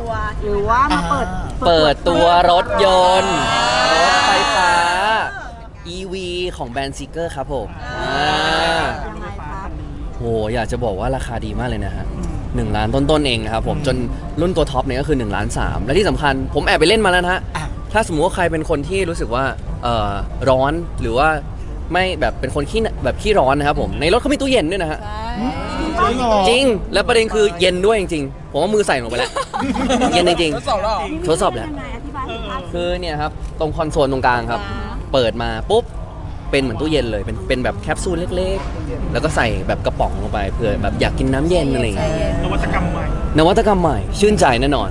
ตัวหรือว่ามาเปิดตัวรถยนต์รถไฟฟ้า EV ของแบรนด์ซิเกอร์ครับผมยังไงครับโหอยากจะบอกว่าราคาดีมากเลยนะฮะ1 ล้านต้นๆเองนะครับผมจนรุ่นตัวท็อปเนี่ยก็คือ1 ล้าน 3และที่สำคัญผมแอบไปเล่นมาแล้วนะฮะถ้าสมมติว่าใครเป็นคนที่รู้สึกว่าร้อนหรือว่าไม่แบบเป็นคนขี้ร้อนนะครับผมในรถเขามีตู้เย็นด้วยนะฮะจริงแล้วประเด็นคือเย็นด้วยจริงๆผมว่ามือใส่ลงไปแล้วเย็นจริงๆทดสอบแล้วคือเนี่ยครับตรงคอนโซลตรงกลางครับเปิดมาปุ๊บเป็นเหมือนตู้เย็นเลยเป็นแบบแคปซูลเล็กๆแล้วก็ใส่แบบกระป๋องลงไปเผื่อแบบอยากกินน้ำเย็นอะไรอย่างเงี้ยนวัตกรรมใหม่ชื่นใจแน่นอน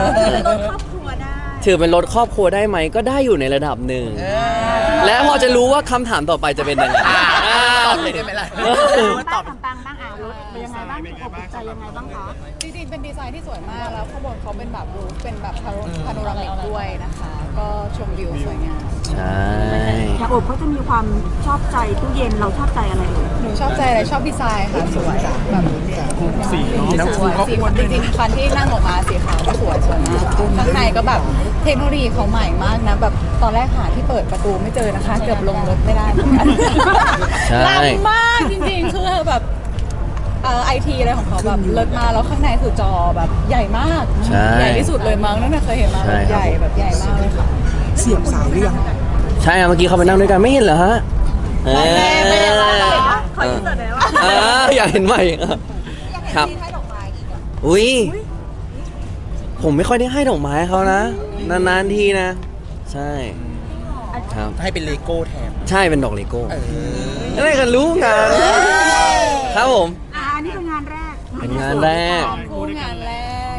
ถือเป็นรถครอบครัวได้ไหมก็ได้อยู่ในระดับหนึ่งและพอจะรู้ว่าคำถามต่อไปจะเป็นยังไงตอบเลยได้ไหมล่ะตอบต่างๆบ้างรถเป็นยังไงบ้างถูกใจยังไงบ้างคะจริงๆเป็นดีไซน์ที่สวยมากแล้วข้างบนเขาเป็นแบบรูฟเป็นแบบพาโนรามิกด้วยนะคะก็ชมวิวสวยงามใช่อยากอบเขาจะมีความชอบใจตู้เย็นเราชอบใจอะไรหนูชอบใจอะไรชอบดีไซน์ค่ะสวยแบบสีสวยสีจริงๆคันที่นั่งออกมาสีขาวก็สวยมากข้างในก็แบบเทคโนโลยีเขาใหม่มากนะแบบตอนแรกหาที่เปิดประตูไม่เจอนะคะเกือบลงรถไม่ได้เหมือนกันล้ำมากจริงๆคือแบบไอทีอะไรของเขาแบบเลิศมาแล้วข้างในคือจอแบบใหญ่มากใหญ่ที่สุดเลยมั้งนั่นเคยเห็นมาแบบใหญ่แบบใหญ่มากเลยค่ะเสียบสายเรื่องใช่เมื่อกี้เขาไปนั่งด้วยกันไม่เห็นเหรอฮะไม่ได้เขาอินเสิร์ตเลยว่าอยากเห็นใหม่ครับอุ้ยผมไม่ค่อยได้ให้ดอกไม้เขานะนานๆทีนะใช่ครับให้เป็นเลโก้แทนใช่เป็นดอกเลโก้อะไรกันรู้งานครับผมอันนี้เป็นงานแรกเป็นงานแรกคู่งานแรก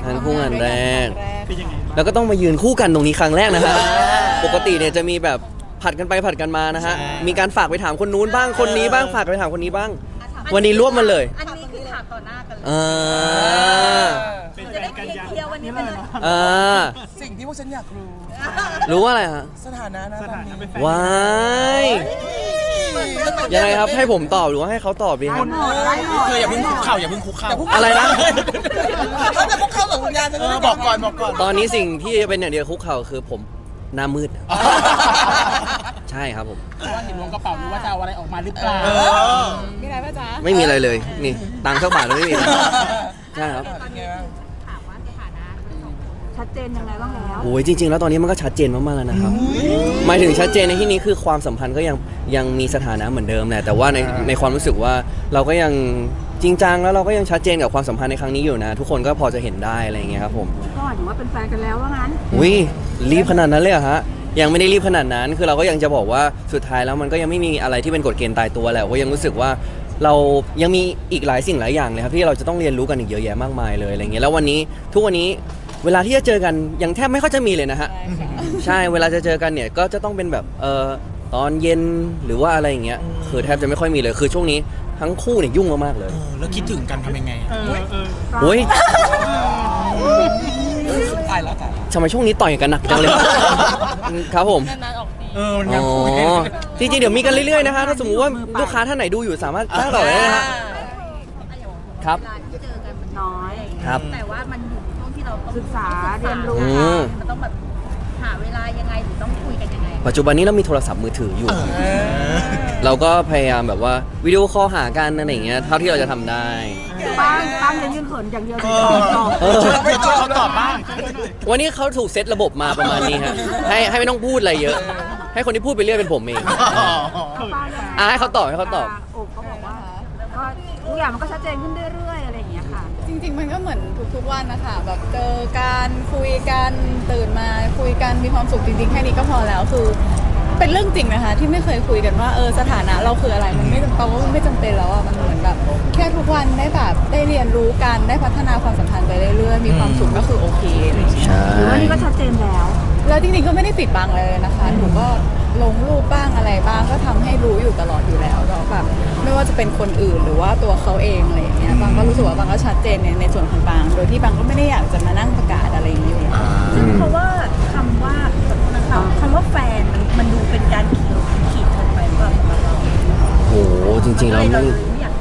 แล้วก็ต้องมายืนคู่กันตรงนี้ครั้งแรกนะฮะปกติเนี่ยจะมีแบบผัดกันไปผัดกันมานะฮะมีการฝากไปถามคนนู้นบ้างคนนี้บ้างฝากไปถามคนนี้บ้างวันนี้รวบมาเลยอันนี้คือถามต่อหน้ากันจะได้เคลียร์วันนี้ไปเลยสิ่งที่พวกฉันอยากรู้ว่าอะไรฮะสถานะนะตอนนี้ว้ายยังไงครับให้ผมตอบหรือว่าให้เขาตอบดีครับคืออย่าเพิ่งคุกเข่าอะไรนะเขาจะคุกเข่ากับคุณยายจะบอกก่อนตอนนี้สิ่งที่จะเป็นอย่างเดียวคุกเข่าคือผมหน้ามืดใช่ครับผมว่าเห็นล้วงกระเป๋ารู้ว่าจะเอาอะไรออกมาหรือเปล่ามีอะไรป่ะจ๊ะไม่มีอะไรเลยนี่ตังค์สักบาทไม่มีใช่ครับชัดเจนยังไงบ้างแล้วโอ้ยจริงๆแล้วตอนนี้มันก็ชัดเจนมากๆแล้วนะครับหมายถึงชัดเจนในที่นี้คือความสัมพันธ์ก็ยังมีสถานะเหมือนเดิมแหละแต่ว่าในความรู้สึกว่าเราก็ยังจริงจังแล้วเราก็ยังชัดเจนกับความสัมพันธ์ในครั้งนี้อยู่นะทุกคนก็พอจะเห็นได้อะไรอย่างเงี้ยครับผมก็หมายถึงว่าเป็นแฟนกันแล้วว่างั้นอุ้ยรีบขนาดนั้นเลยเหรอฮะยังไม่ได้รีบขนาดนั้นคือเราก็ยังจะบอกว่าสุดท้ายแล้วมันก็ยังไม่มีอะไรที่เป็นกฎเกณฑ์ตายตัวแหละก็ยังรู้สึกว่าเรายังมีอีกหลายสิ่งหลายอย่างเลยครับที่เราจะต้องเรียนรู้กันอีกเยอะแยะมากมายเลยอะไรเงี้ยแล้ววันนี้ทุกวันนี้เวลาที่จะเจอกันยังแทบไม่ค่อยจะมีเลยนะฮะใช่เวลาจะเจอกันเนี่ยก็จะต้องเป็นแบบตอนเย็นหรือว่าอะไรอย่างเงี้ยคือแทบจะไม่ค่อยมีเลยคือช่วงนี้ทั้งคู่เนี่ยยุ่งมากๆเลยแล้วคิดถึงกันทำยังไงโอ้ยตายแล้วทำไมช่วงนี้ต่อยกันหนักจังเลยครับผมจริงๆเดี๋ยวมีกันเรื่อยๆนะคะถ้าสมมุติว่าลูกค้าท่านไหนดูอยู่สามารถจ้างต่อได้นะฮะครับเจอกันมันน้อยครับแต่ว่ามันอยู่ช่วงที่เราศึกษาเรียนรู้มันต้องแบบหาเวลายังไงหรือต้องคุยกันยังไงปัจจุบันนี้เรามีโทรศัพท์มือถืออยู่เราก็พยายามแบบว่าวิดีโอคอลหากันอะไรอย่างเงี้ยเท่าที่เราจะทำได้บ้างยังยืนเขินอย่างเดียวไปช่วยเขาตอบบ้างวันนี้เขาถูกเซตระบบมาประมาณนี้ฮะให้ไม่ต้องพูดอะไรเยอะให้คนที่พูดไปเรื่อยเป็นผมเองให้เขาตอบโอบเขาบอกว่าก็ทุกอย่างมันก็ชัดเจนขึ้นเรื่อยๆอะไรอย่างเงี้ยค่ะจริงๆมันก็เหมือนทุกๆวันนะคะแบบเจอกันคุยกันตื่นมาคุยกันมีความสุขจริงๆแค่นี้ก็พอแล้วคือเป็นเรื่องจริงนะคะที่ไม่เคยคุยกันว่าสถานะเราคืออะไรมันไม่จำเป็นแล้วอ่ะมันเหมือนแบบแค่ทุกวันได้แบบได้เรียนรู้กันได้พัฒนาความสัมพันธ์ไปเรื่อยๆมีความสุขก็คือโอเคเลยหรือว่านี่ก็ชัดเจนแล้วจริงๆก็ไม่ได้ปิดบังเลยนะคะหนูก็ลงรูปบ้างอะไรบ้างก็ทำให้รู้อยู่ตลอดอยู่แล้วก็แบบไม่ว่าจะเป็นคนอื่นหรือว่าตัวเขาเองอะไรอย่างเงี้ยบางก็รู้สึกว่าบางก็ชัดเจนในส่วนของบางโดยที่บางก็ไม่ได้อยากจะมานั่งประกาศอะไรอย่างเงี้ยเพราะว่าคำว่าแฟนมันดูเป็นการขีดเกินไปว่าโหจริงๆเรา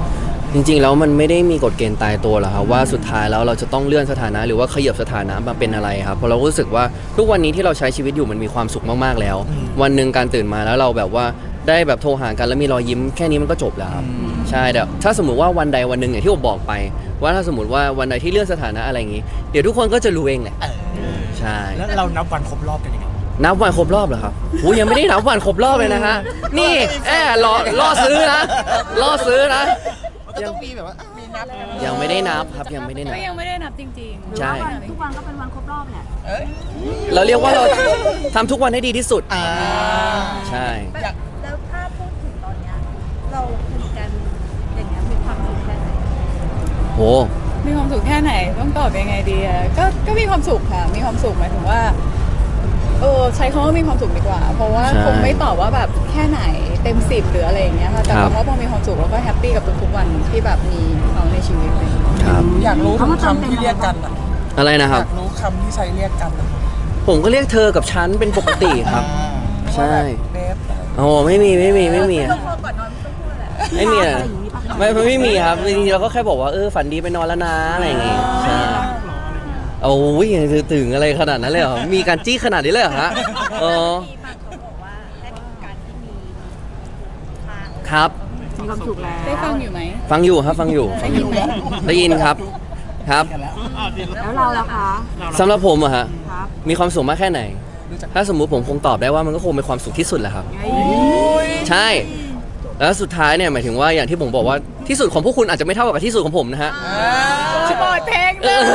จริงๆแล้วมันไม่ได้มีกฎเกณฑ์ตายตัวหรอกครับว่าสุดท้ายแล้วเราจะต้องเลื่อนสถานะหรือว่าขยับสถานะมาเป็นอะไรครับเพราะเรารู้สึกว่าทุกวันนี้ที่เราใช้ชีวิตอยู่มันมีความสุขมากๆแล้ว วันหนึ่งการตื่นมาแล้วเราแบบว่าได้แบบโทรหากันแล้วมีรอยยิ้มแค่นี้มันก็จบแล้วครับใช่แต่ถ้าสมมติว่าวันใดวันหนึ่งอย่างที่ผมบอกไป ว่าถ้าสมมติว่าวันใดที่เลื่อนสถานะอะไรอย่างนี้เดี๋ยวทุกคนก็จะรู้เองแหละใช่แล้วเรานับวันครบรอบกันยังไงนับวันครบรอบเหรอครับโอ้ยังไม่ได้นับวันครบรอบเลยนะฮะนี่ล่อซื้อนะล่อซื้อนะก็ต้องมีแบบว่ามีนับยังไม่ได้นับครับยังไม่ได้นัก็บยังไม่ได้นับจริงๆใช่ทุกวันก็เป็นวันครบรอบแหละเราเรียกว่าเราทำทุกวันให้ดีที่สุดใช่แล้วถ้าพูดถึงตอนเนี้ยเราคุยกันอย่างเงี้ยมีความสุขแค่ไหนโหมีความสุขแค่ไหนต้องตอบยังไงดีอะก็มีความสุขค่ะมีความสุขหมายถึงว่าใช้คำว่ามีความสุขดีกว่า เพราะว่าใช่คงไม่ตอบว่าแบบแค่ไหนเต็ม10หรืออะไรอย่างเงี้ยค่ะแต่ครับคำว่าพอมีความสุขแล้วก็แฮปปี้กับทุกๆวันที่แบบมีเขาในชีวิตเลยครับอยากรู้คำที่เรียกกันอะอะไรนะอครับยากรู้คำที่ใช้เรียกกันอะผมก็เรียกเธอกับฉันเป็นปกติครับ ใช่เบฟโอ้ไม่มีต้องพอก่อนนอนไม่ต้องพูดแหละไม่มีอะอะไรอย่างงี้ปะไม่มีครับจริงๆเราก็แค่บอกว่าฝันดีไปนอนแล้วนะอะไรอย่างงี้ใช่โอ้ยถึงอะไรขนาดนั้นเลยเหรอมีการจี้ขนาดนี้เลยเหรอฮะอ๋อมีบางเขาบอกว่าได้การที่มีทางครับมีความสุขแล้วได้ฟังอยู่ไหมฟังอยู่ครับฟังอยู่ได้ยินไหมได้ยินครับครับแล้วเราล่ะคะสำหรับผมอะฮะครับมีความสุขมากแค่ไหน ถ้าสมมุติผมคงตอบได้ว่ามันก็คงเป็นความสุขที่สุดแหละครับ ใช่ แล้วสุดท้ายเนี่ยหมายถึงว่าอย่างที่ผมบอกว่าที่สุดของพวกคุณอาจจะไม่เท่ากับที่สุดของผมนะฮะจะบอกเพลงเออ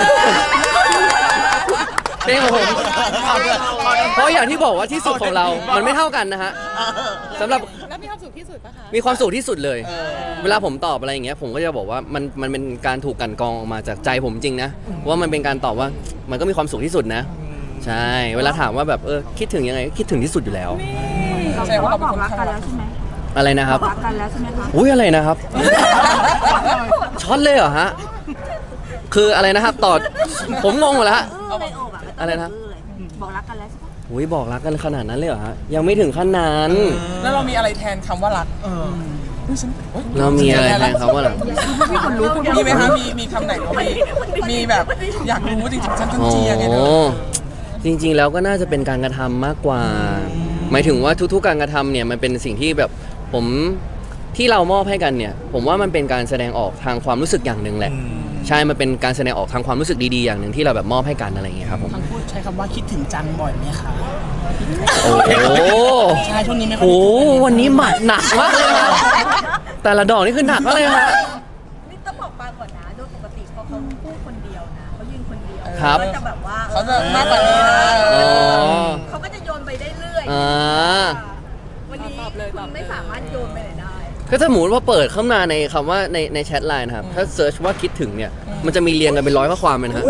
เพลงของผมเพราะอย่างที่บอกว่าที่สุดของเรามันไม่เท่ากันนะฮะสำหรับแล้วมีความสุขที่สุดปะคะมีความสุขที่สุดเลย เวลาผมตอบอะไรอย่างเงี้ยผมก็จะบอกว่ามันเป็นการถูกกลั่นกรองออกมาจากใจผมจริงนะว่ามันเป็นการตอบว่ามันก็มีความสุขที่สุดนะ ใช่ เวลาถามว่าแบบคิดถึงยังไงก็คิดถึงที่สุดอยู่แล้วแสดงว่าเราเป็นบคอกนรักข้างกันรัแล้กวใช่ไหมอะไรนะครับบอกรักกันแล้วใช่ไหมคะอุ้ยอะไรนะครับ ช็อตเลยเหรอฮะคืออะไรนะครับต่อผมงงหมดแล้วฮะในโอบอะอะไรนะบอกรักกันแล้วใช่ปะอุ้ยบอกรักกันขนาดนั้นเลยเหรอฮะยังไม่ถึงขั้นนั้นแล้วเรามีอะไรแทนคำว่ารักเรามีอะไรแทนเขาว่าหรอมีคนรู้มีไหมคะมีคำไหนว่ามีแบบอยากรู้จริงๆฉันจนอ๋อเจียไงเธอจริงๆแล้วก็น่าจะเป็นการกระทำมากกว่า หมายถึงว่าทุกๆการกระทำเนี่ยมันเป็นสิ่งที่แบบผมที่เรามอบให้กันเนี่ย ผมว่ามันเป็นการแสดงออกทางความรู้สึกอย่างหนึ่งแหละใช่มันเป็นการแสดงออกทางความรู้สึกดีๆอย่างหนึ่งที่เราแบบมอบให้กันอะไรอย่างเงี้ยครับผมทั้งพูดใช้คำว่าคิดถึงจังบ่อยไหมคะโอ้โหใช่ช่วงนี้ไม่ค่อยโอ้โหวันนี้หมัดหนักมากเลยนะแต่ละดอกนี่คือหนักมากเลยนะนี่ต้องบอกปางก่อนนะโดยปกติพอเขาพูดคนเดียวนะเขายืนคนเดียวครับก็จะแบบว่าเขาจะมากกว่านี้นะอ๋อเขาก็จะโยนไปได้เรื่อยอ่าวันนี้คุณไม่สามารถโยนไปไหนได้ก็ถ้าหมูว่าเปิดเข้ามาในคำว่าในแชทไลน์นะครับถ้าเซิร์ชว่าคิดถึงเนี่ยมันจะมีเรียงกันเป็นร้อยข้อความเลยนะฮะ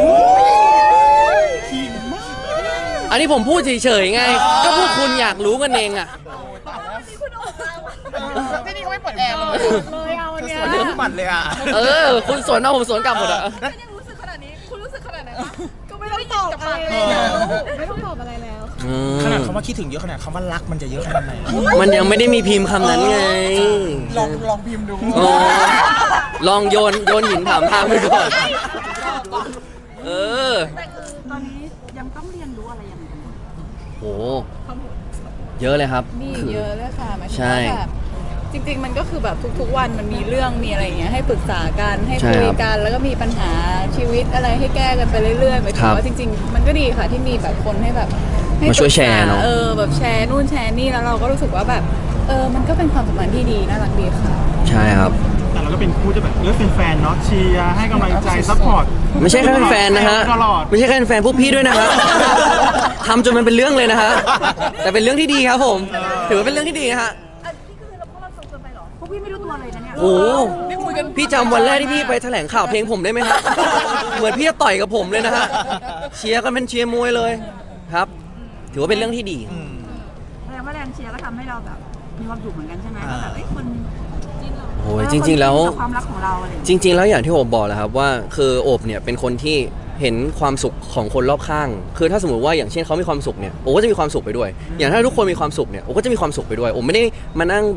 อันนี้ผมพูดเฉยๆไง ก็พวกคุณอยากรู้กันเองอ่ะนี่คุณออกมาว่ะที่นี่เขาไม่เปิดแอร์เลยเลยเอาอันเนี้ยเรื่องปัดเลยอ่ะคุณสวนเอาผมสวนกลับหมดอ่ะฉันยังรู้สึกขนาดนี้ คุณรู้สึกขนาดไหนวะก็ไม่ต้องตอบอะไรเลแล้ยวไม่ต้องตอบอะไรแล้วขนาดคำว่าคิดถึงเยอะขนาดคำว่ารักมันจะเยอะขนาดไหนมันยังไม่ได้มีพิมพ์คำนั้นไงลองพิมพ์ดูอ๋อลองโยนหินถามทางไปก่อนเออแต่คือตอนนี้ยังต้องเรียนรู้อะไรอย่างเงี้ยโหเยอะเลยครับมีเยอะเลยค่ะหมายถึงใช่ว่าแบบจริงๆมันก็คือแบบทุกๆวันมันมีเรื่องมีอะไรอย่างเงี้ยให้ปรึกษากันให้ใช่คุยครับกันแล้วก็มีปัญหาชีวิตอะไรให้แก้กันไปเรื่อยๆหมายถึครังบว่าจริง ๆ มันก็ดีค่ะที่มีแบบคนให้แบบให้มาช่วยแชร์เนอะแบบแชร์นู่นแชร์นี่แล้วเราก็รู้สึกว่าแบบมันก็เป็นความสัมพันธ์ที่ดีน่ารักดีค่ะใช่ครับแต่เราก็เป็นคู่ที่แบบเป็นแฟนเนาะเชียร์ให้กำลังใจซัพพอร์ตไม่ใช่แค่แฟนนะฮะตลอดไม่ใช่แค่แฟนพวกพี่ด้วยนะฮะทำจนมันเป็นเรื่องเลยนะฮะแต่เป็นเรื่องที่ดีครับผม ถือว่าเป็นเรื่องที่ดีนะฮะอันนี้คือเราพวกเราส่งเกินไปเหรอพวกพี่ไม่รู้ตัวเลยนะเนี่ยโอ้โหพี่จำวันแรกที่พี่ไปแถลงข่าวเพลงผมได้ไหมฮะเหมือนพี่จะต่อยกับผมเลยนะฮะเชียร์กันเป็นเชียร์มวยเลยครับ ถือว่าเป็นเรื่องที่ดีแสดงว่าแรงเชียร์ก็ทำให้เราแบบมีความสุขเหมือนกันใช่ไหมว่าแบบคนโอ้ยจริง ๆ แล้วความรักของเราอะไรอย่างจเงี้ยริง ๆ แล้วอย่างที่โอบบอกแหละครับว่าคือโอบเนี่ยเป็นคนที่เห็นความสุขของคนรอบข้าง คือถ้าสมมติว่าอย่างเช่นเขามีความสุขเนี่ยโอบก็จะมีความสุขไปด้วย อย่างถ้าทุกคนมีความสุขเนี่ยโอบก็จะมีความสุขไปด้วยโอบไม่ได้มานั่งแบบ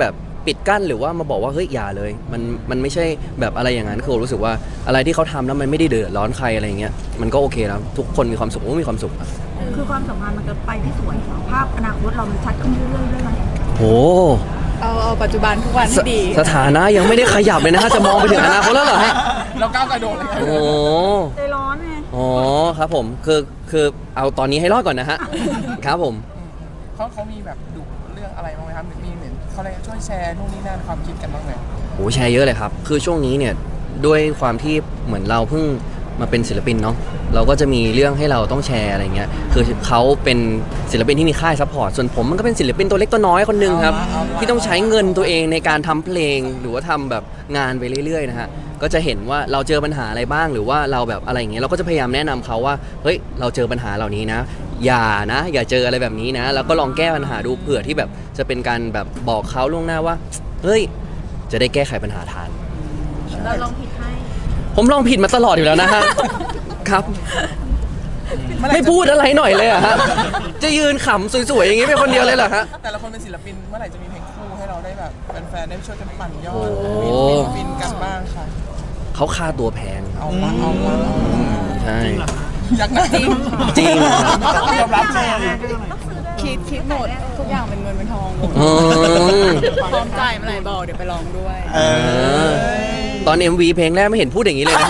ปิดกั้นหรือว่ามาบอกว่าเฮ้ยอย่าเลยมันไม่ใช่แบบอะไรอย่างนั้นคือผมรู้สึกว่าอะไรที่เขาทำแล้วมันไม่ได้เดือดร้อนใครอะไรอย่างเงี้ยมันก็โอเคแล้วทุกคนมีความสุขผมก็มีความสุขอะคือความสัมพันธ์มันจะไปที่สวยภาพอนาคตเรามันชัดขึ้นเรื่อยๆด้วยไหมโอ้เอาปัจจุบันทุกวันให้ดีสถานะยังไม่ได้ขยับเลยนะฮะจะมองไปถึงอนาคตแล้วเหรอฮะเราก้าวกระโดดเลยโอ้ใจร้อนไงอ๋อครับผมคือเอาตอนนี้ให้รอดก่อนนะฮะครับผมเขามีแบบดุเรื่องอะไรบ้างไหมครับมีเหมือนเขาอะไรช่วยแชร์นู่นนี่นั่นความคิดกันบ้างไหมโอ้แชร์เยอะเลยครับคือช่วงนี้เนี่ยด้วยความที่เหมือนเราเพิ่งมาเป็นศิลปินเนาะเราก็จะมีเรื่องให้เราต้องแชร์อะไรเงี้ยคือเขาเป็นศิลปินที่มีค่ายซัพพอร์ตส่วนผมมันก็เป็นศิลปินตัวเล็กตัวน้อยคนหนึงครับที่ต้องใช้เงินตัวเองในการทำเพลงหรือว่าทำแบบงานไปเรื่อยๆนะฮะก็จะเห็นว่าเราเจอปัญหาอะไรบ้างหรือว่าเราแบบอะไรอย่างเงี้ยเราก็จะพยายามแนะนำเขาว่าเฮ้ยเราเจอปัญหาเหล่านี้นะอย่าเจออะไรแบบนี้นะแล้วก็ลองแก้ปัญหาดูเผื่อที่แบบจะเป็นการแบบบอกเขาล่วงหน้าว่าเฮ้ยจะได้แก้ไขปัญหาทันเราลองผิดให้ผมลองผิดมาตลอดอยู่แล้วนะฮะ ครับ ไม่พูดอะไรหน่อยเลยเหรอะฮะ จะยืนขำสวยๆอย่างงี้เป็นคนเดียวเลยเหรอฮะแต่ละคนเป็นศิลปินเมื่อไหร่จะมีเพลงคู่ให้เราได้แบบแฟนๆได้ช่วยกันปั่นยอดโอ้ฟินกันบ้างค่ะเขาค่าตัวแพงเอามาใช่จากไหนจริงจริงต้องยอมรับเลยคิดหมดทุกอย่างเป็นเงินเป็นทองหมดอืมพร้อมจ่ายเมื่อไหร่บอกเดี๋ยวไปลองด้วยตอน MV เพลงแรกไม่เห็นพูดอย่างนี้เลยนะ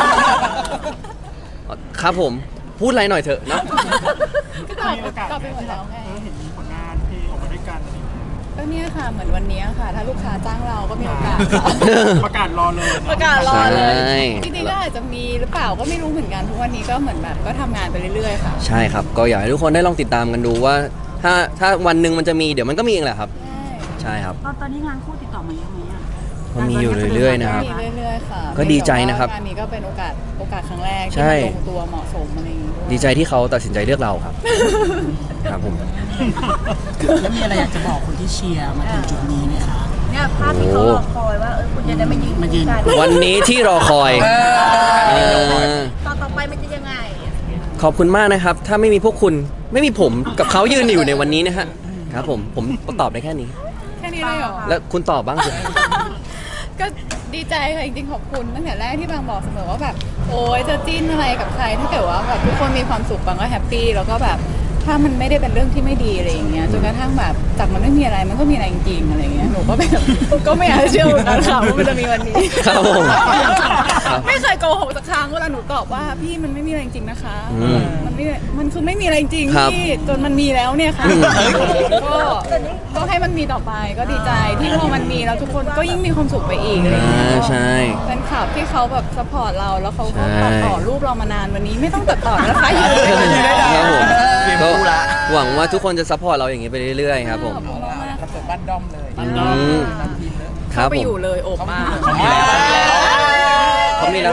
ครับผมพูดอะไรหน่อยเถอะเนาะก็ไปหมดแล้วไงเห็นมีผลงานเพลงออกมาด้วยกันอะไรอย่างเงี้ยก็เนี่ยค่ะเหมือนวันนี้ค่ะ ถ้าลูกค้าจ้างเราก็มีโอกาสค่ะประกาศรอเลยประกาศรอเลยใช่จริงๆก็อาจจะมีหรือเปล่าก็ไม่รู้เหมือนกันทุกวันนี้ก็เหมือนแบบก็ทำงานไปเรื่อยๆค่ะใช่ครับ ก็อยากให้ทุกคนได้ลองติดตามกันดูว่า ถ้าวันหนึ่งมันจะมีเดี๋ยวมันก็มีเองแหละครับ ใช่ครับตอนนี้งานคู่ติดต่อมาเยอะไหมอ่ะก็มีอยู่เรื่อยๆนะครับมีเรื่อยๆค่ะก็ดีใจนะครับงานนี้ก็เป็นโอกาสครั้งแรกใช่ที่มันลงตัวเหมาะสมอะไรอย่างงี้ด้วยดีใจที่เขาตัดสินใจเลือกเราครับ ครับผมแล้วมีอะไรอยากจะบอกคนที่เชียร์มาถึงจุดนี้ไหมคะเนี่ยภาพที่เขารอคอยว่าคุณจะได้มายืนมายืนกันวันนี้ที่รอคอยเออต่อไปมันจะยังไงขอบคุณมากนะครับ ถ้าไม่มีพวกคุณไม่มีผมกับเขายืนอยู่ในวันนี้นะฮะครับผมตอบได้แค่นี้แค่นี้เลยเหรอแล้วคุณตอบบ้างสิก็ดีใจค่ะจริงๆขอบคุณตั้งแต่แรกที่บางบอกเสมอว่าแบบโอ๊ยจะจิ้นอะไรกับใครถ้าเกิดว่าแบบทุกคนมีความสุขบางก็แฮปปี้แล้วก็แบบถ้ามันไม่ได้เป็นเรื่องที่ไม่ดีอะไรอย่างเงี้ยจนกระทั่งแบบจากมันไม่มีอะไรมันก็มีอะไรจริงๆอะไรอย่างเงี้ยหนูก็แบบก็ไม่อยากจะเชื่อเหมือนกันค่ะว่ามันจะมีวันนี้ครับผมครับไม่เคยโกหกสักครั้งเวลาหนูตอบว่าพี่มันไม่มีอะไรจริงๆนะคะอืมมันคือไม่มีอะไรจริงครับพี่จนมันมีแล้วเนี่ยค่ะอืมก็ให้มันมีต่อไปก็ดีใจที่พอมันมีแล้วทุกคนก็ยิ่งมีความสุขไปอีกอะไรอย่างเงี้ยใช่แฟนคลับที่เขาแบบสปอร์ตเราแล้วเขาก็ใช่ตัดต่อรูปเรามานานวันนี้ไม่ต้องตัดต่อนะคะอยู่ด้วยกันอยู่ด้วยกันครับผมก็หวังว่าทุกคนจะซัพพอร์ตเราอย่างนี้ไปเรื่อยๆครับผมขอบคุณมากคอนเสิร์ตบ้านด้อมเลยอืมนำทีมเลยครับไปผอยู่มเลยโอบมาเขามีแล้ว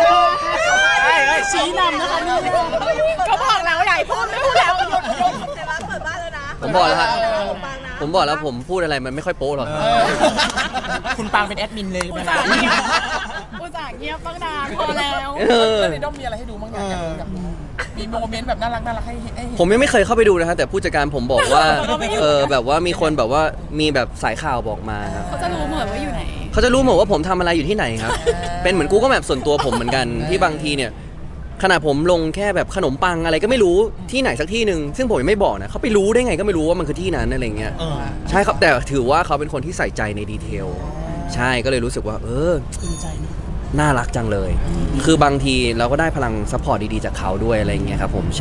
ชี้นำนะคะนี่ก็บอกแล้วใหญ่พูดไม่พูดแล้วแต่ว่าเปิดบ้านแล้วนะผมบอกแล้วฮะปังนะผมบอกแล้วผมพูดอะไรมันไม่ค่อยโป๊ะหรอกคุณปางเป็นแอดมินเลยอุตนะส่าห์เงียบอุตส่าห์เงียบตั้งนานพอแล้วเออแล้วในด้อมมีอะไรให้ดูบ้างอยากรู้มีโมเมนต์แบบน่ารักให้เห็นผมยังไม่เคยเข้าไปดูนะฮะแต่ผู้จัดการผมบอกว่าแบบว่ามีคนแบบว่ามีแบบสายข่าวบอกมาครับเขาจะรู้หมดว่าอยู่ไหนเขาจะรู้หมดว่าผมทำอะไรอยู่ที่ไหนครับ เป็นเหมือนกูก็แบบส่วนตัวผมเหมือนกันที่บางทีเนี่ยขนาดผมลงแค่แบบขนมปังอะไรก็ไม่รู้ที่ไหนสักที่หนึ่งซึ่งผมยังไม่บอกนะเขาไปรู้ได้ไงก็ไม่รู้ว่ามันคือที่นั้นอะไรเงี้ยใช่ครับแต่ถือว่าเขาเป็นคนที่ใส่ใจในดีเทลใช่ก็เลยรู้สึกว่าภูมิใจเนอะน่ารักจังเลย คือบางทีเราก็ได้พลังซัพพอร์ตดีๆจากเขาด้วยอะไรเงี้ยครับผมใช่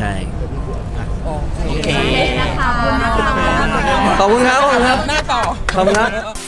โอเคนะคะขอบคุณครับขอบคุณครับหน้าต่อขอบคุณครับ